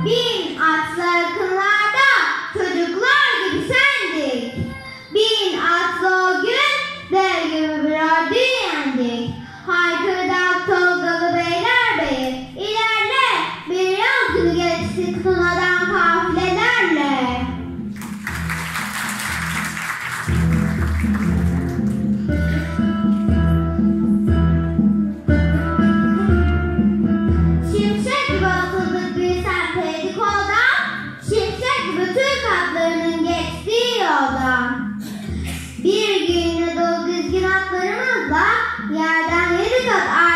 Bin atlı akınlarda çocuklar gibi sendik. Bin atlı o gün dev gibi bir orduyu yendik. Haykırdak Tolgalı Beylerbeyi, ilerle bir yol günü geçtik Tuna'dan kafilelerle. Şimşek gibi atıldık bir serpeydi koldan, şimşek gibi Türk atlarının geçtiği yoldan. Bir gün dolu dizgin atlarımızla yerden 7 kat